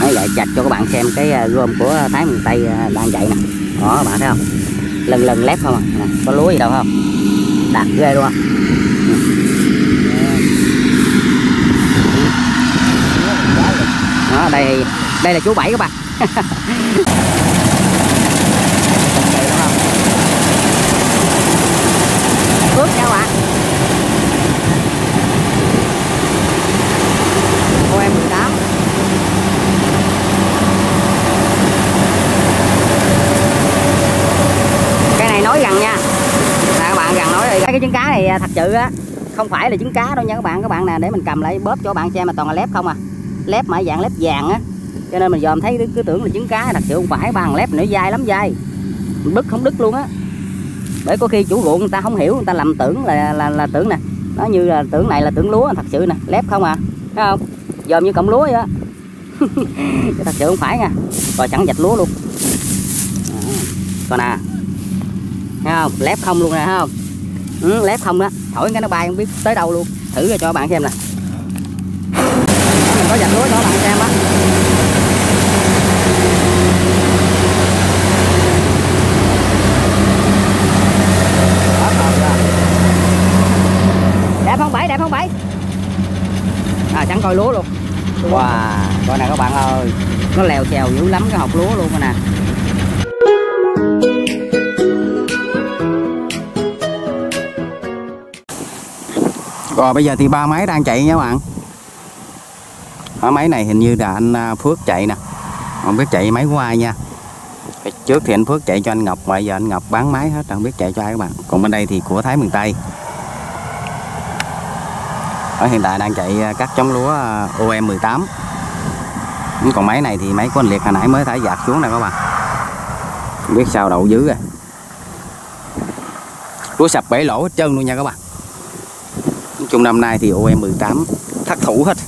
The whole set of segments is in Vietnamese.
Đấy, lại chặt cho các bạn xem cái gom của Thái miền Tây đang chạy nè. Đó các bạn thấy không, lần lần lép không à, nè, có lúa gì đâu không, đạt ghê luôn. Đó, đây là chú Bảy các bạn. Phước nha các bạn. Ô em 18. Cái này nói gần nha, là các bạn gần nói rồi. Cái trứng cá này thật sự á không phải là trứng cá đâu nha các bạn. Các bạn nè, để mình cầm lại bóp cho các bạn xem mà toàn là lép không à, lép mà dạng lép vàng á, cho nên mình dòm thấy cứ tưởng là trứng cá, thật sự không phải. Bằng lép nữa dai lắm, dai mình bứt không đứt luôn á. Bởi có khi chủ ruộng người ta không hiểu, người ta lầm tưởng là tưởng nè, nó như là tưởng này là tưởng lúa, thật sự nè lép không à, thấy không, dòm như cọng lúa vậy á. Thật sự không phải nha, rồi sẵn vạch lúa luôn. Còn nè, thấy không, lép không luôn nè, thấy không, lép không đó, thổi cái nó bay không biết tới đâu luôn. Thử cho các bạn xem nè, mình có vạch lúa cho các bạn xem á. Đẹp không Bảy, đẹp không Bảy? Sẵn coi lúa luôn. Wow, coi nè các bạn ơi, nó lèo xèo dữ lắm cái hột lúa luôn nè. Rồi bây giờ thì ba máy đang chạy nha các bạn. Ở máy này hình như là anh Phước chạy nè, không biết chạy máy của ai nha. Trước thì anh Phước chạy cho anh Ngọc, bây giờ anh Ngọc bán máy hết, không biết chạy cho ai các bạn. Còn bên đây thì của Thái miền Tây. Ở hiện tại đang chạy cắt chống lúa OM 18. Còn máy này thì máy của anh Liệt hồi nãy mới thả dạt xuống nè các bạn. Không biết sao đậu dữ rồi. Lúa sập bể lỗ hết trơn luôn nha các bạn. Nói chung năm nay thì OM 18 thất thủ hết.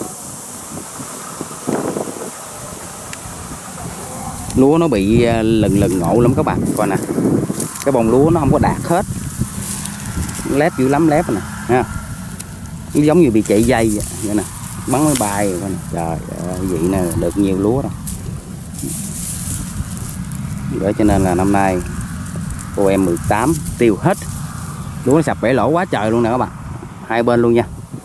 Lúa nó bị lần ngộ lắm các bạn. Coi nè, cái bông lúa nó không có đạt hết, lép dữ lắm, lép nè, ha. Nó giống như bị chạy dây vậy nè, bắn máy bay. Trời ơi, vậy nè, được nhiều lúa đâu. Vậy cho nên là năm nay OM 18 tiêu hết. Lúa nó sập bể lỗ quá trời luôn nè các bạn, hai bên luôn nha.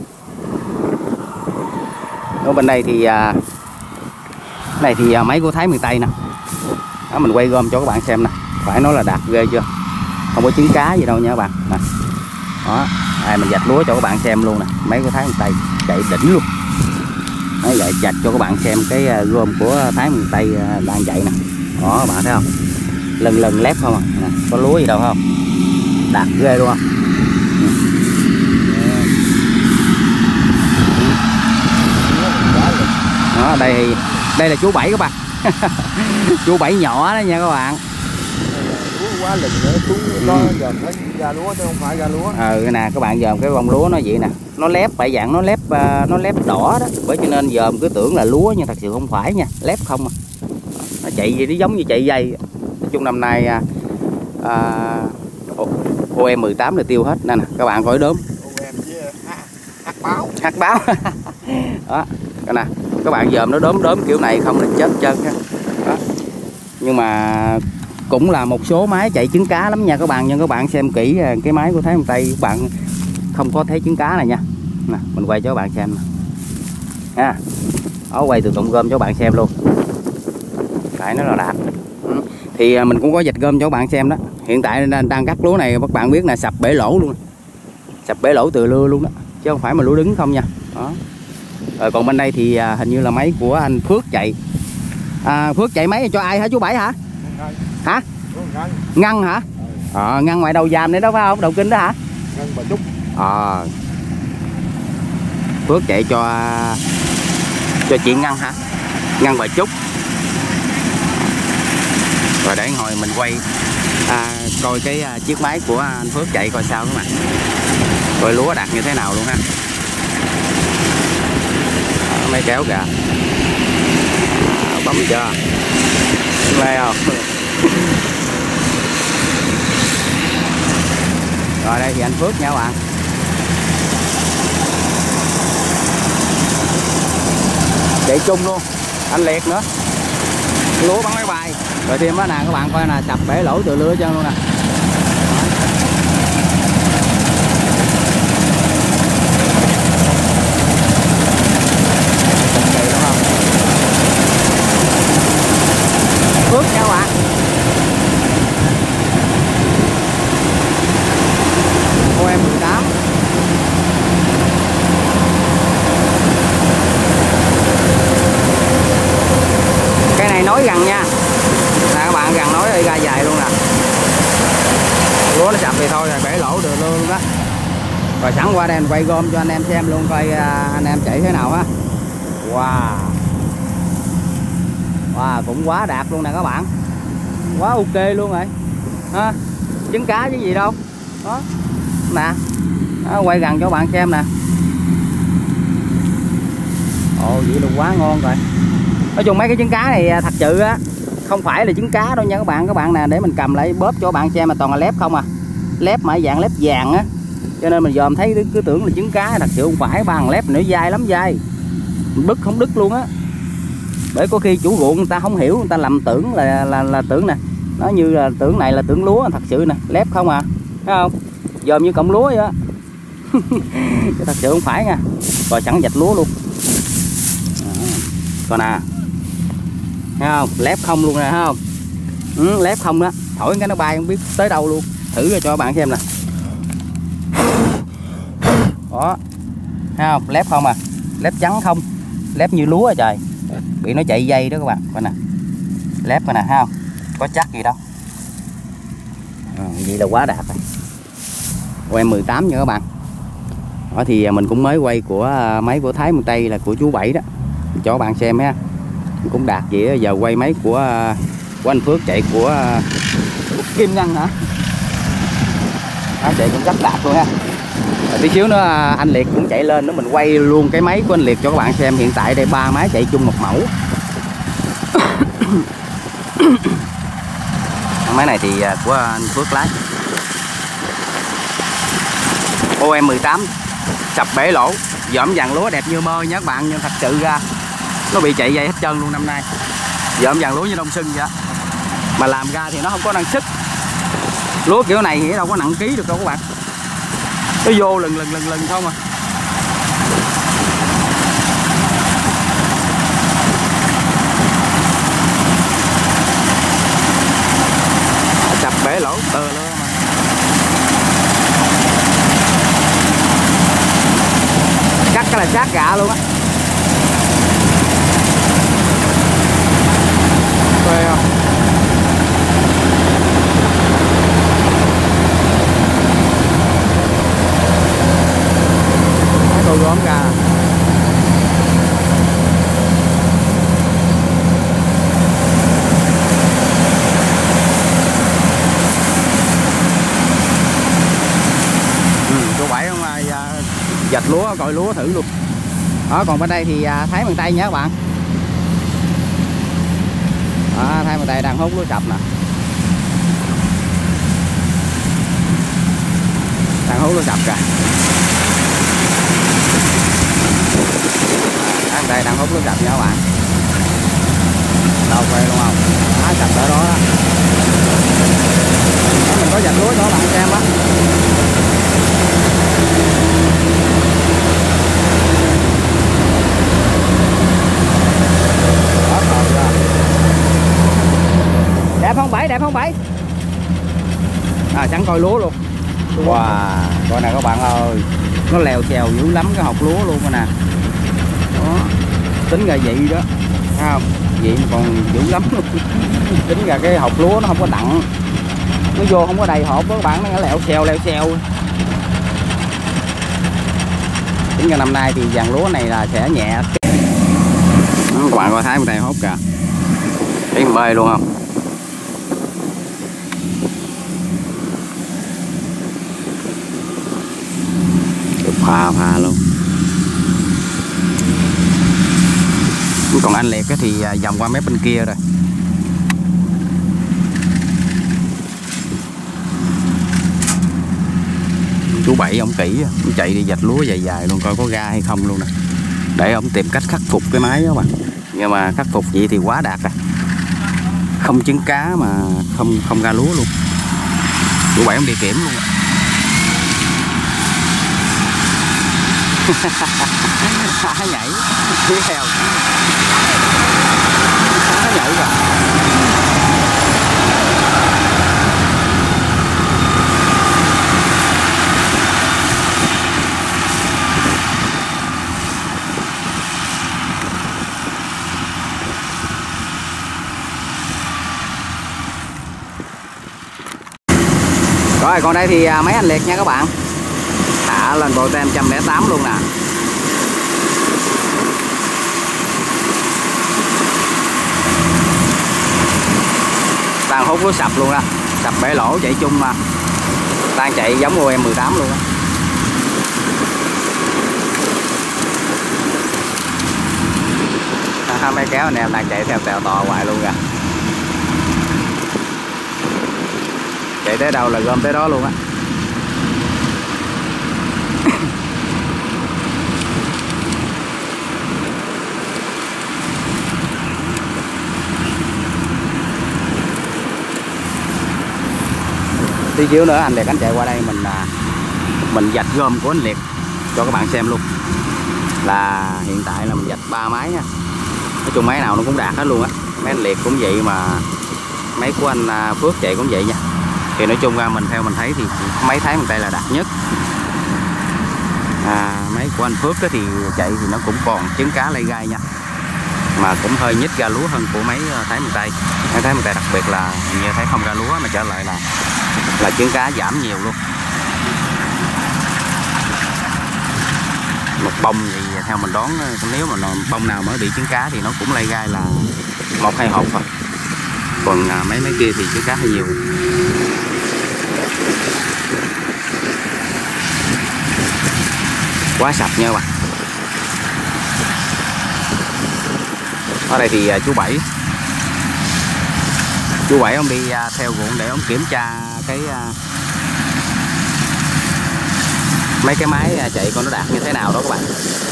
Ở bên đây thì này thì máy của Thái miền Tây nè. Đó, mình quay gom cho các bạn xem nè, phải nói là đạt ghê chưa, không có trứng cá gì đâu nha các bạn nè. Đó, mình vạch lúa cho các bạn xem luôn nè, máy của Thái miền Tây chạy đỉnh luôn. Đấy, lại vạch cho các bạn xem cái gom của Thái miền Tây đang chạy nè. Đó các bạn thấy không, lần lép không à, nè, có lúa gì đâu không, đạt ghê luôn. Đó, đây là chú Bảy các bạn. Chú Bảy nhỏ đó nha các bạn. Quá lừng nữa xuống nó dòm thấy ra lúa chứ không phải ra lúa. Cái nè các bạn, dòm cái bông lúa nó vậy nè, nó lép phải dạng nó lép đỏ đó, bởi cho nên dòm cứ tưởng là lúa nhưng thật sự không phải nha, lép không à. Nó chạy gì nó giống như chạy dây. Nói chung năm nay OM 18 là tiêu hết nè, các bạn coi đốm. OM với hát báo. Đó, cái nè các bạn dòm nó đốm kiểu này không là chết chân ha. Đó. Nhưng mà cũng là một số máy chạy trứng cá lắm nha các bạn, nhưng các bạn xem kỹ cái máy của Thái miền Tây các bạn không có thấy trứng cá này nha. Nè, mình quay cho các bạn xem ha. Đó, quay từ tụng gom cho các bạn xem luôn, phải nó là đạt. Thì mình cũng có vạch gom cho các bạn xem đó. Hiện tại đang cắt lúa này các bạn biết là sập bể lỗ luôn, sập bể lỗ từ lưa luôn đó, chứ không phải mà lúa đứng không nha. Đó. Rồi còn bên đây thì hình như là máy của anh Phước chạy. Phước chạy máy cho ai hả chú Bảy hả? Hả? Ngân hả? Ngân ngoài đầu giàm đấy đó phải không? Đầu kinh đó hả? Ngân Bà Trúc. Phước chạy cho chị Ngân hả? Ngân Bà Trúc. Rồi để hồi mình quay coi cái chiếc máy của anh Phước chạy coi sao các bạn. Coi lúa đạt như thế nào luôn ha. Máy kéo kìa. Bấm chưa? Lê không? Rồi đây thì anh Phước nha các bạn. Chạy chung luôn. anh liệt nữa, lúa bắn máy bay. Rồi thêm đó nè các bạn coi nè, sập bể lỗ từ lưa chân luôn nè. Phước nha các bạn. OM18. Cái này nối gần nha. Nè các bạn, gần nối ra dài luôn nè. Lúa nó sập thì thôi rồi, bể lỗ được luôn đó. Rồi sẵn qua đây mình quay gom cho anh em xem luôn, coi anh em chạy thế nào ha. Wow. Wow, cũng quá đạt luôn nè các bạn. Quá ok luôn rồi ha. Trứng cá chứ gì đâu đó nè đó, quay gần cho các bạn xem nè. Ồ, vậy là quá ngon rồi. Nói chung mấy cái trứng cá này thật sự á không phải là trứng cá đâu nha các bạn. Các bạn nè, để mình cầm lại bóp cho các bạn xem mà toàn là lép không à, lép mà dạng lép vàng á, cho nên mình dòm thấy cứ tưởng là trứng cá, thật sự không phải. Bằng lép nữa dai lắm, dai mình bứt không đứt luôn á. Bởi có khi chủ ruộng người ta không hiểu, người ta lầm tưởng là tưởng nè, nó như là tưởng này là tưởng lúa, thật sự nè lép không à, thấy không, dòm như cọng lúa vậy á. Thật sự không phải nha. Rồi sẵn vạch lúa luôn. Còn nè, thấy không, lép không luôn nè, thấy không. Lép không đó, thổi cái nó bay không biết tới đâu luôn. Thử cho các bạn xem nè. Đó, thấy không, lép không à, lép trắng không, lép như lúa à trời. Bị nó chạy dây đó các bạn, coi nè, lép coi nè, thấy không, có chắc gì đâu. Vậy là quá đạt rồi. Quay 18 nha các bạn. Đó thì mình cũng mới quay của máy của Thái Miền Tây là của chú Bảy đó, cho các bạn xem ha. Cũng đạt vậy. Giờ quay máy của anh Phước chạy của Kim Ngân hả. Đó, chạy cũng rất đạt luôn ha. Rồi tí xíu nữa anh Liệt cũng chạy lên nữa, mình quay luôn cái máy của anh Liệt cho các bạn xem. Hiện tại đây 3 máy chạy chung một mẫu. Máy này thì của anh Phước lái. OM18 sập bể lỗ, dõm dàn lúa đẹp như mơ nha các bạn. Nhưng thật sự ra nó bị chạy dây hết trơn luôn năm nay. Dõm dàn lúa như đông sưng vậy, mà làm ra thì nó không có năng sức. Lúa kiểu này thì đâu có nặng ký được đâu các bạn, nó vô lần không à. Sập bể lỗ tờ luôn mà. Cắt cái là sát gạ luôn á. Phê không? Tôi gom ra. Chú Bảy không dạch lúa, coi lúa thử luôn. Đó, còn bên đây thì Thái Miền Tây nha các bạn. Đó, Thái Miền Tây đang hút lúa sập nè. Đang hút lúa sập kìa. Thái Miền Tây đang hút lúa sập nha các bạn. Đâu phê luôn không? Đó, sập ở đó đó. Đó, mình có dạch lúa cho các bạn xem á. Đẹp không Bảy, đẹp không Bảy? Sẵn coi lúa luôn. Wow, coi nè các bạn ơi, nó lèo xèo dữ lắm cái hột lúa luôn coi nè. Đó, tính ra vậy đó, thấy không? Vậy mà còn dữ lắm luôn. Tính ra cái hột lúa nó không có đặng, nó vô không có đầy hộp đó các bạn, nó lèo xèo. Tính ra năm nay thì dàn lúa này là sẽ nhẹ. Đó, các bạn coi Thái Miền Tây hốt kìa, thấy bơi luôn không? Phà luôn. Còn anh Liệt thì vòng qua mép bên kia rồi. Chú Bảy ông kỹ, ông chạy đi vạch lúa dài dài luôn, coi có ra hay không luôn nè, để ông tìm cách khắc phục cái máy đó bạn. Nhưng mà khắc phục vậy thì quá đạt rồi. Không trứng cá mà không ra lúa luôn. Chú Bảy không đi kiểm luôn. Há nhảy tiếp theo. Há nhảy rồi. Rồi còn đây thì mấy anh liệt nha các bạn. Thả lên bộ tem 108 luôn nè. Đang hút lúa sập luôn đó. Sập bể lỗ chạy chung mà. Đang chạy giống OM18 luôn á. Mấy kéo anh em đang chạy theo tèo tò hoài luôn kìa. Chạy tới đâu là gom tới đó luôn á. Tí xíu nữa anh Liệt anh chạy qua đây mình vạch gom của anh Liệt cho các bạn xem luôn. Là hiện tại là mình vạch 3 máy nha. Nói chung máy nào nó cũng đạt hết luôn á. Mấy anh Liệt cũng vậy mà máy của anh Phước chạy cũng vậy nha. Thì nói chung ra theo mình thấy thì máy Thái miền Tây là đạt nhất. Máy của anh Phước thì chạy thì nó cũng còn trứng cá lay gai nha, mà cũng hơi nhích ra lúa hơn của máy Thái miền Tây. Máy Thái miền Tây đặc biệt là như thấy không ra lúa mà trở lại là trứng cá giảm nhiều luôn. Một bông thì theo mình đoán nếu mà bông nào mới bị trứng cá thì nó cũng lay gai là 1-2 hộp thôi. Còn mấy kia thì trứng cá hơi nhiều. Quá sạch nha các bạn. Ở đây thì chú Bảy ông đi theo ruộng để ông kiểm tra mấy cái máy chạy con nó đạt như thế nào đó các bạn.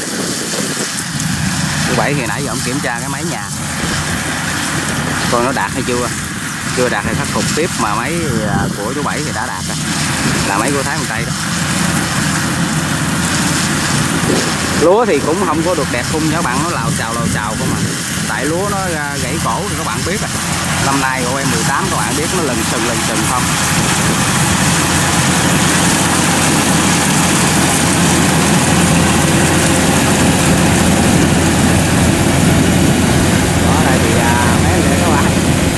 Chú Bảy thì nãy giờ ông kiểm tra cái máy nhà con nó đạt hay chưa đạt thì khắc phục tiếp, mà máy của chú Bảy thì đã đạt rồi, là máy của Thái miền Tây đó. Lúa thì cũng không có được đẹp khung nha các bạn, nó lào chào không mà. Tại lúa nó gãy cổ thì các bạn biết rồi. Năm nay của em 18 các bạn biết nó lừng sừng không. Đó đây thì mấy người các bạn.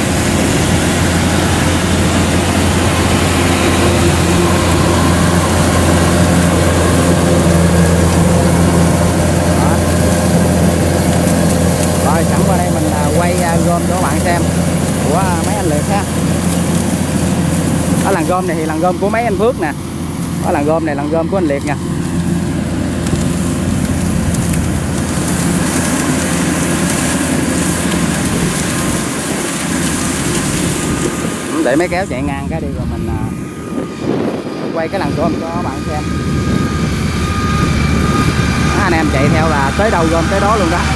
Rồi sẵn qua đây mình quay gom cho các bạn xem của mấy anh Liệt ha. Ở làn gom này thì làn gom của mấy anh Phước nè. Ở làn gom này làn gom của anh Liệt nha. Để mấy kéo chạy ngang cái đi rồi mình quay cái làn gom cho các bạn xem. Anh em chạy theo là tới đâu gom tới đó luôn đó.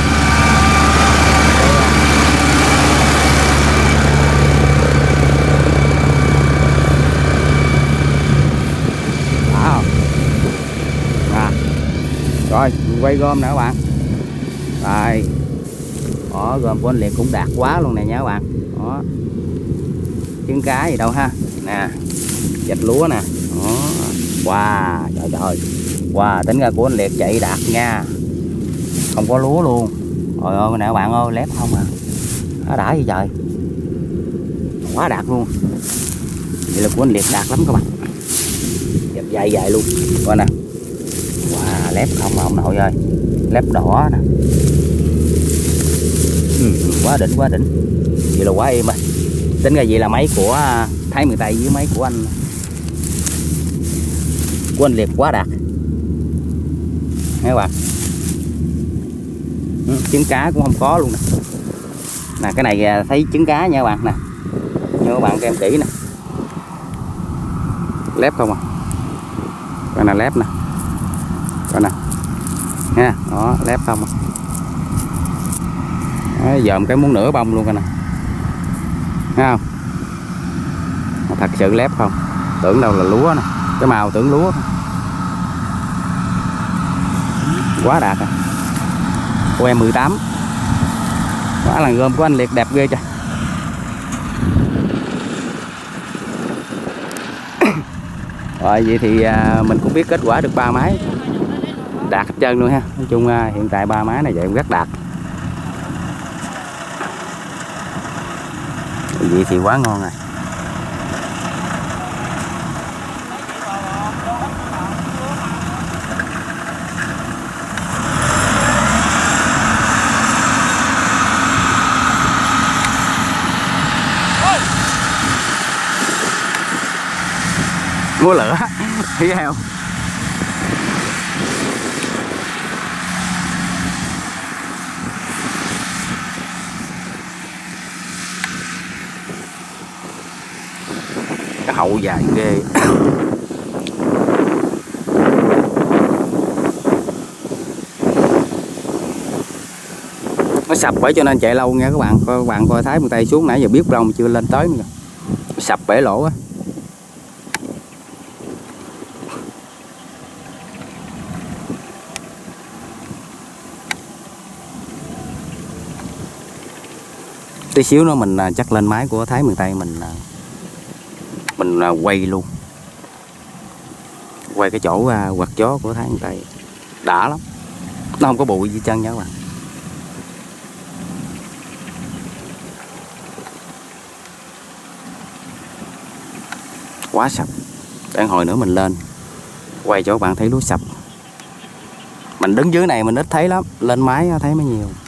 Rồi mình quay gom nè các bạn. Rồi đó, gom của anh Liệt cũng đạt quá luôn nè nha các bạn. Đó, trứng cá gì đâu ha. Nè vạch lúa nè. Đó. Wow, trời wow, tính ra của anh Liệt chạy đạt nha, không có lúa luôn. Trời ơi nè các bạn ơi, lép không à, nó đã gì trời, quá đạt luôn. Vậy là của anh Liệt đạt lắm các bạn, dẹp dài luôn. Coi nè, wow, lép không mà ông nội ơi, lép đỏ nè. Quá đỉnh vậy là quá êm rồi. Tính ra vậy là máy của Thái miền Tây với máy của anh Liệt quá đạt nghe các bạn. Trứng cá cũng không có luôn nè. Nè cái này thấy trứng cá nha các bạn nè, như các bạn xem kỹ nè, lép không à, coi nè lép nè, coi nè ha, đó lép không à. Dòm cái muốn nửa bông luôn coi nè, thấy không? Thật sự lép không, tưởng đâu là lúa nè, cái màu tưởng lúa. Quá đạt à. Của em 18. Quá là gom của anh Liệt đẹp ghê trời. Rồi vậy thì mình cũng biết kết quả được 3 máy đạt hết trơn luôn ha. Nói chung hiện tại 3 máy này vậy cũng rất đạt. Vậy thì quá ngon rồi. Múa lửa thấy không? Cái hậu dài ghê. Nó sập bởi cho nên chạy lâu nha các bạn. Các bạn coi Thái Phương Tây xuống nãy giờ biết rong chưa lên tới nữa. Sập bể lỗ á. Tí xíu nữa mình chắc lên máy của Thái Miền Tây mình quay luôn, quay cái chỗ quạt gió của Thái Miền Tây đã lắm, nó không có bụi gì chân nha các bạn. Quá sập. Để hồi nữa mình lên quay cho các bạn thấy lúa sập. Mình đứng dưới này mình ít thấy lắm, lên máy thấy mới nhiều.